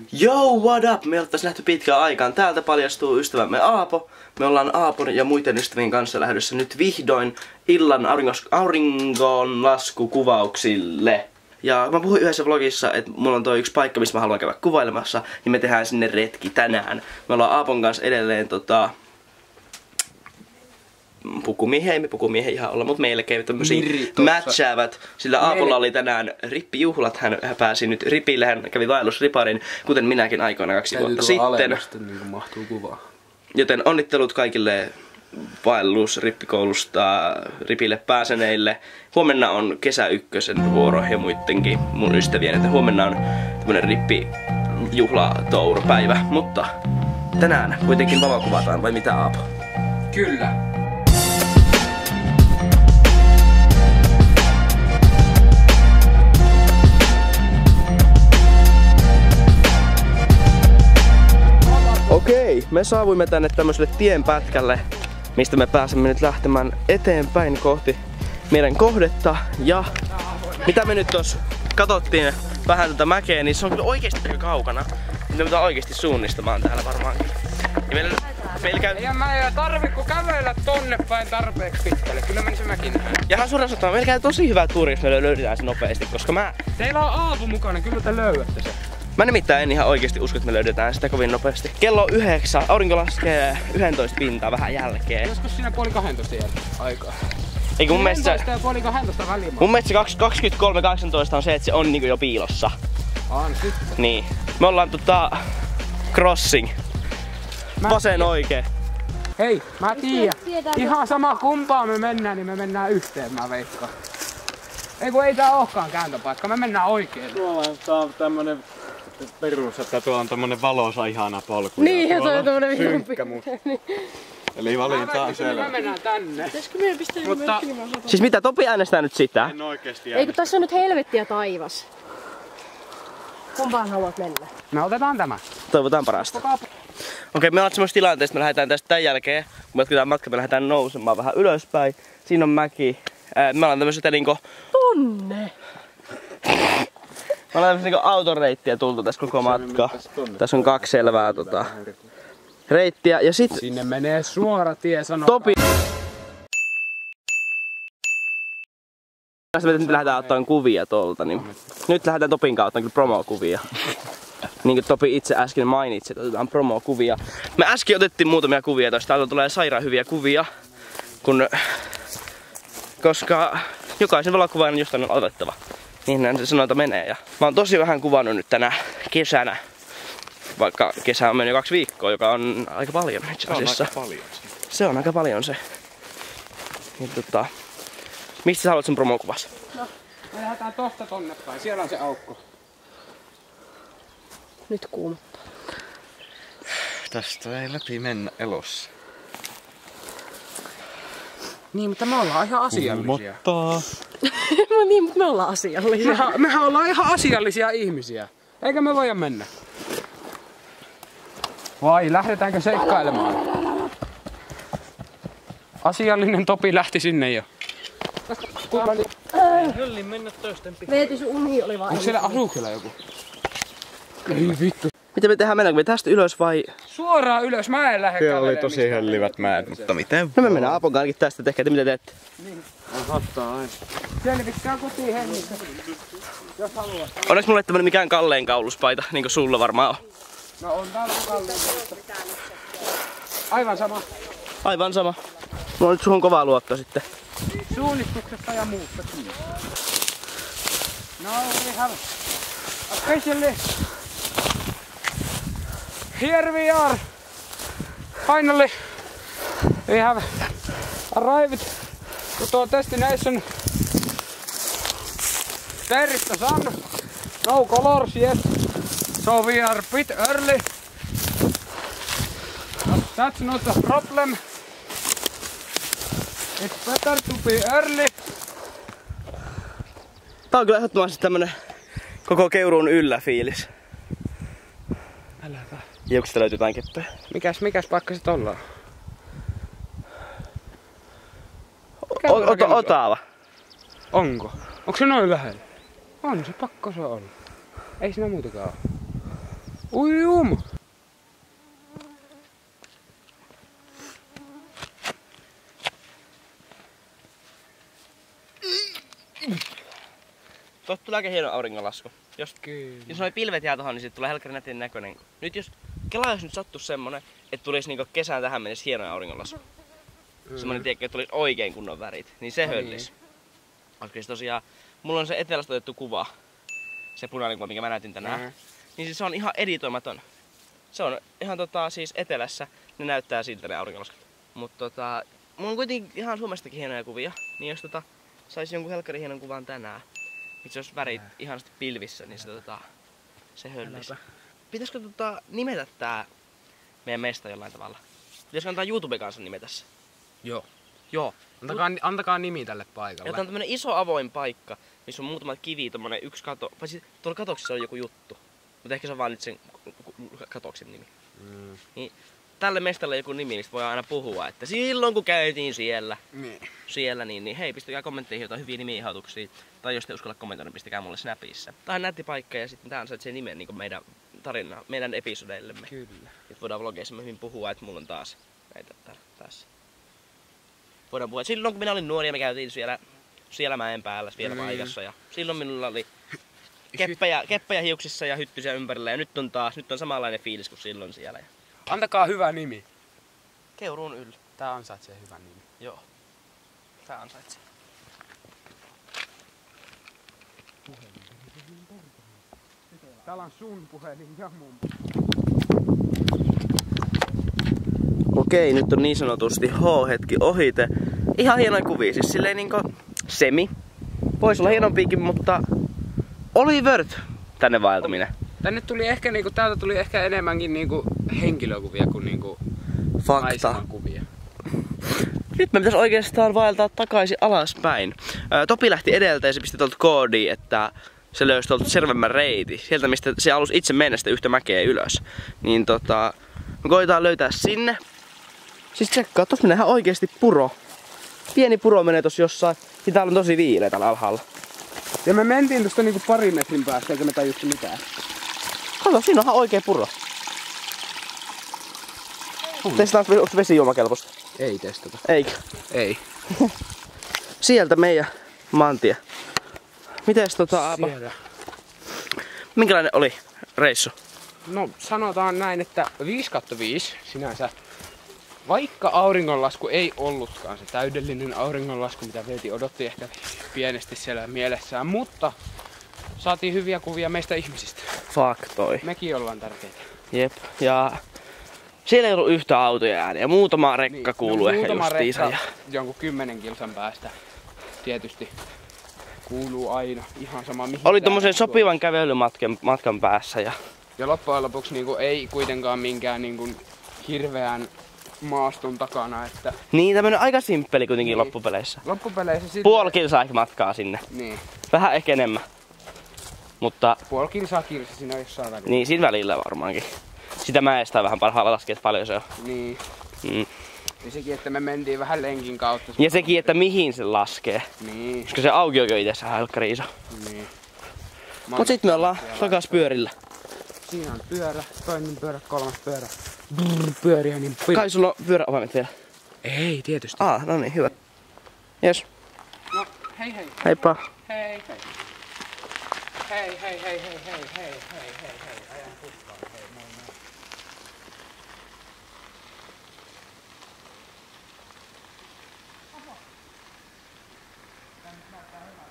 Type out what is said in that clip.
Yo, what up? Me oltais nähty pitkään aikaan. Täältä paljastuu ystävämme Aapo. Me ollaan Aapon ja muiden ystävien kanssa lähdössä nyt vihdoin illan auringonlaskukuvauksille. Ja mä puhuin yhdessä vlogissa, että mulla on toi yksi paikka, missä mä haluan käydä kuvailemassa. Ja me tehdään sinne retki tänään. Me ollaan Aapon kanssa edelleen pukumiehiä, ei me pukumiehiä ihan olla, mutta melkein tämmösiä matchaavat. Sillä Aapolla oli tänään rippijuhlat, hän pääsi nyt ripille, hän kävi vaellusriparin, kuten minäkin aikoina 2 vuotta sitten. Niin mahtuu kuvaa. Joten onnittelut kaikille vaellusrippikoulusta ripille pääseneille. Huomenna on kesä ykkösen vuoro ja muidenkin mun ystävien, että huomenna on tämmönen rippijuhlatourupäivä. Mutta tänään kuitenkin valokuvataan, vai mitä Aapo? Kyllä. Okei, me saavuimme tänne tämmöiselle tienpätkälle, mistä me pääsemme nyt lähtemään eteenpäin kohti meidän kohdetta. Ja mitä me nyt tuossa katsottiin vähän tätä mäkeä, niin se on kyllä oikeesti aika kaukana. Me pitää oikeesti suunnistamaan täällä varmaankin. Ja meillä käy... Ja mä ei tarvitse kävellä tonne päin tarpeeksi pitkälle, kyllä meni se mäkin näin. Ja ihan suoraan sanotaan, meillä käy tosi hyvä tuuri, jos me löydetään se nopeasti, koska Teillä on Aapo mukana, kyllä te löydätte se. Mä nimittäin en ihan oikeesti usko, että me löydetään sitä kovin nopeasti. Kello 9, aurinko laskee 11 pintaa vähän jälkeen. Joskus siinä 11:30 aikaa. Eikä mun mielestä 11 ja 12 väliin. Mun mielestä 23.18 on se, että se on niinku jo piilossa. On sitten. Niin. Me ollaan crossing. Vasen oikee. Hei, mä tiedän. Ihan sama kumpaa me mennään, niin me mennään yhteen, mä veikkaan. Ei tää ookaan kääntöpaikka, me mennään oikein. Tää on tämmönen perus, että tuo on tämmönen valoisa ihana polku. Niin, ja toi on tämmönen synkkä musta. Eli valitaan selvä. Me mennään tänne. Pitäisikö meidän pistää Mutta Siis mitä, Topi äänestää nyt sitä? En oikeesti Ei kun tässä on nyt helvetti ja taivas. Kumpaan haluat mennä? me otetaan tämä. Toivotaan parasta. Okei, me ollaan semmoisessa tilanteessa, me lähdetään tästä tämän jälkeen. Kun me jatketaan matka, me lähdetään nousemaan vähän ylöspäin. Siinä on mäki. Me ollaan tämmöisestä niinku... Tonne! Me ollaan tämmöistä niinku autoreittiä tultu tässä koko matka. Tässä on 2 selvää reittiä ja sit... Sinne menee suora tie, sanoo. Topi... Me nyt lähdetään ottamaan kuvia tuolta, niin nyt lähdetään Topin kautta kyllä promokuvia. Niin kuin Topi itse äsken mainitsi, että otetaan promokuvia. Me äsken otettiin muutamia kuvia tosta, täältä tulee sairaan hyviä kuvia. Koska jokaisen valokuvaajan jostain on otettava. Niin se sanoita menee. Ja mä oon tosi vähän kuvannut nyt tänä kesänä. Vaikka kesä on mennyt jo 2 viikkoa, joka on aika paljon itse asiassa. Se on aika paljon se. Niin mistä sä haluat sun promokuvas? No, me lähdetään tosta tonne päin, siellä on se aukko. Nyt kuumottaa. Tästä ei läpi mennä elossa. Niin, mutta me ollaan ihan asiallisia. Niin, mutta me ollaan asiallisia. Mehän ollaan ihan asiallisia ihmisiä. Eikä me voida mennä. Vai lähdetäänkö seikkailemaan? Asiallinen Topi lähti sinne jo. Höllin mennä toisten pihaan. Veeti sun uni oli vaan. Onko siellä asuuksella joku? Ei vittu. Mitä me tehdään? Mennäänkö me tästä ylös vai? Suoraan ylös, mä en lähde Siellä oli kävelemään tosi mistään. höllivät määt, mutta miten? No me mennään Aapon kanssa tästä, tehkää te mitä teette. Hattaa aina. Selvitkää kotiin hengissä, jos haluat. Onneksi mulle tämmönen mikään kallein kauluspaita, niin kuin sulla varmaan on. No on täällä kalliin. Aivan sama. Aivan sama. Mulla on nyt suhun kovaa luotto sitten. Suunnistuksesta ja muusta. Now we have officially here we are. Finally we have arrived to our destination. There is the sun. No colors yet. So we are a bit early. But that's not a problem. It's better to be early. Tää on kyllä ehdottomasti tämmönen koko Keuruun yllä fiilis. Äläpä. Jiuksista löytyy jotain keppejä. Mikäs paikka sit ollaan? Otava. Onko? Onko se noin lähellä? On se, pakko se olla. Ei siinä muutakaan ole. Ujum! Tuosta tulee aika hieno auringonlasku. Kyllä. Jos noi pilvet jää tohon, niin siitä tulee helkkari nätin näköinen. Nyt jos Kela nyt sattuisi semmonen, että tulisi niinku kesään tähän mennessä hieno auringonlasku. Semmonen tiedätkö, että tulisi oikein kunnon värit. Niin se höllis. Koska siis tosiaan, mulla on se etelästä otettu kuva. Se punainen kuva, minkä mä näytin tänään. Niin siis se on ihan editoimaton. Se on ihan siis etelässä. Ne näyttää siltä ne auringonlaskut. Mut mulla on kuitenkin ihan Suomestakin hienoja kuvia. Niin jos sais jonkun helkkari hienon kuvan tänään. Itse jos värit ihanasti pilvissä, niin se höllis. Pitäisikö nimetä tää meidän mesta jollain tavalla? Pitäisikö antaa YouTube kanssa nimetä se? Joo. Joo. Antakaa nimi tälle paikalle. Ja tää on tämmönen iso avoin paikka, missä on muutamat kivi, tommonen yksi kato. Paitsi tuolla katoksessa on joku juttu. Mutta ehkä se on vaan nyt sen katoksen nimi. Niin tälle mestalle joku nimi, niin voidaan aina puhua, että silloin kun käytiin siellä, niin hei, pistäkää kommentteihin jotain hyviä nimi-ehdotuksia. Tai jos te uskalla kommentoida, niin pistäkää mulle Snapissa. Tää on nätti paikka ja sitten tää ansaitsee nimen niin meidän tarinaa, meidän episodeillemme. Kyllä. Nyt voidaan vlogeissa hyvin puhua, että mulla on taas näitä tässä. Voidaan puhua, silloin kun minä olin nuori ja me käytiin siellä mäen päällä, siellä paikassa. Ja silloin minulla oli keppejä hiuksissa ja hyttysiä ympärillä. Ja nyt on samanlainen fiilis kuin silloin siellä. Antakaa hyvä nimi. Keuruun Yl. Tää ansaitsee hyvän nimi. Joo. Tää ansaitsee. Täällä on sun puhelin ja mun. Okei, nyt on niin sanotusti H-hetki ohite. Ihan hienoja kuvia, siis silleen niinku semi. Voisi olla hienompiikin, mutta oli worth tänne vaeltaminen. Tänne tuli ehkä täältä tuli ehkä enemmänkin henkilökuvia kuin Fakta. kuvia. Nyt me pitäisi oikeastaan vaeltaa takaisin alaspäin. Topi lähti edeltä ja se pisti tuolta koodiin, että se löysi tuolta Servemmän reiti. Sieltä mistä se halusi itse mennä sitä yhtä mäkeä ylös. Niin me koitetaan löytää sinne. Siis tsekkaa, tossa menee ihan oikeesti puro. Pieni puro menee tossa jossain. Ja täällä on tosi viileä täällä alhaalla. Ja me mentiin tosta parin metrin päästä eikä me tajuttu mitään. Kato, siinä on ihan oikea puro. Testataan, onko vesijuomakelpoista? Ei testata. Eikö? Ei. Sieltä meidän maantie. Mites Siellä. minkälainen oli reissu? No sanotaan näin, että 5/5 sinänsä. Vaikka auringonlasku ei ollutkaan se täydellinen auringonlasku, mitä Veeti odotti ehkä pienesti siellä mielessään, mutta saatiin hyviä kuvia meistä ihmisistä. Faktoi. Mekin ollaan tärkeitä. Jep. Ja siellä ei ollut yhtä autoja ääniä. Muutama rekka kuuluu ehkä justiinsa. Rekka jonkun 10 kilsan päästä tietysti kuuluu aina ihan sama mihin. Oli tommosen sopivan kävelymatkan päässä. Ja loppujen lopuksi ei kuitenkaan minkään hirveän maaston takana, että Niin, tämmönen aika simppeli kuitenkin loppupeleissä. Loppupeleissä sitten Puoli kilsaa ehkä matkaa sinne. Niin. Vähän ehkä enemmän. Mutta Puoli kilsaa kilsa siinä jossain välillä. niin, siinä välillä varmaankin. Sitä mäestä vähän parhaalla laskea, että paljon se on. Niin. Mm. Ja sekin, että me mentiin vähän lenkin kautta. Ja sekin, että mihin se laskee. Niin. Koska se aukiokin on itse helkkari iso. Niin. Mut sit me ollaan takas pyörillä. Siinä on pyörä, toinen pyörä, kolmas pyörä. Pyöriä niin Kai sulla on pyöräavaimet vielä? Ei, tietysti. No niin, hyvä. Jes. No, hei hei. Heippa. Hei hei. Hei hei hei hei hei hei hei hei hei. Ajan puskaan. Hei moi moi. Tänne näyttää hyvä.